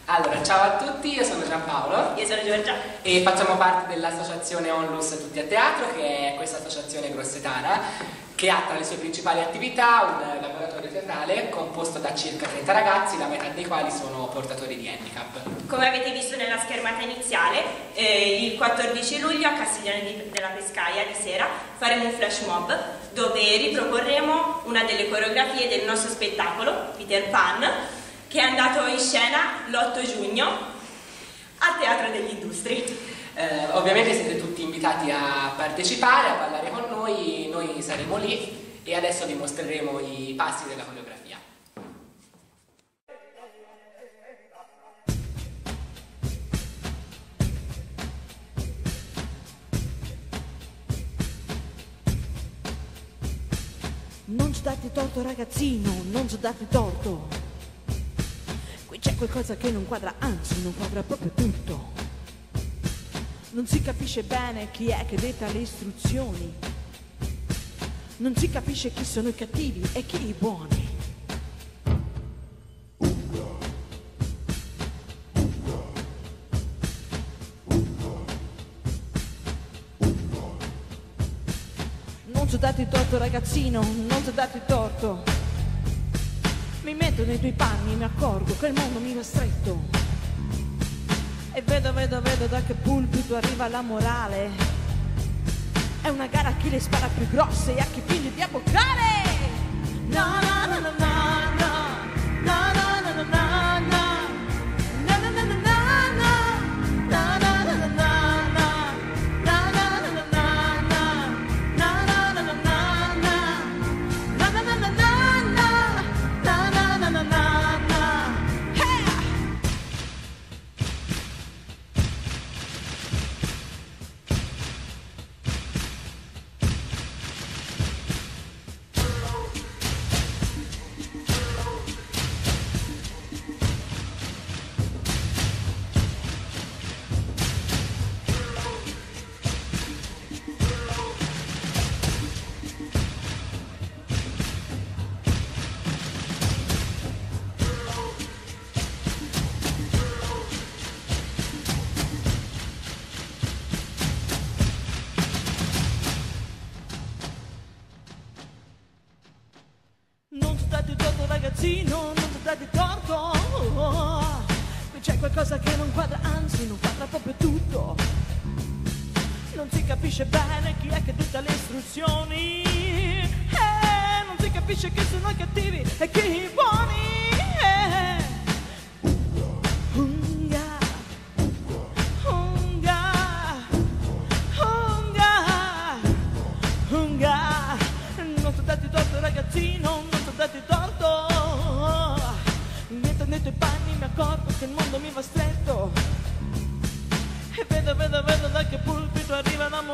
Allora, ciao a tutti, io sono Giampaolo. Io sono Giorgia. E facciamo parte dell'associazione Onlus Tutti a Teatro, che è questa associazione grossetana che ha tra le sue principali attività un laboratorio teatrale composto da circa 30 ragazzi, la metà dei quali sono portatori di handicap. Come avete visto nella schermata iniziale, il 14 luglio a Castiglione della Pescaia di sera faremo un flash mob dove riproporremo una delle coreografie del nostro spettacolo, Peter Pan, che è andato in scena l'8 giugno al Teatro degli Industri. Ovviamente siete tutti invitati a partecipare, a ballare con noi saremo lì e adesso vi mostreremo i passi della coreografia. Non ci date torto ragazzino, non ci date torto. Qui c'è qualcosa che non quadra, anzi non quadra proprio tutto. Non si capisce bene chi è che detta le istruzioni. Non si capisce chi sono i cattivi e chi i buoni. Non ci date torto ragazzino, non ci date torto. Mi metto nei tuoi panni e mi accorgo che il mondo mi va stretto. E vedo da che pulpito arriva la morale. È una gara a chi le spara più grosse e a chi finge di abboccare. No, no, no, no, no, no, no, no, no, no, no, no. Ragazzino, non ti date torto. Qui c'è qualcosa che non quadra, anzi non quadra proprio tutto. Non si capisce bene chi è che detta le istruzioni. Non si capisce chi sono i cattivi e chi i buoni. Unga, unga, unga, unga. Non ti date torto ragazzino, non ti date torto. Nei tuoi panni mi accorgo che il mondo mi va stretto. E vedo da che pulpito arriva la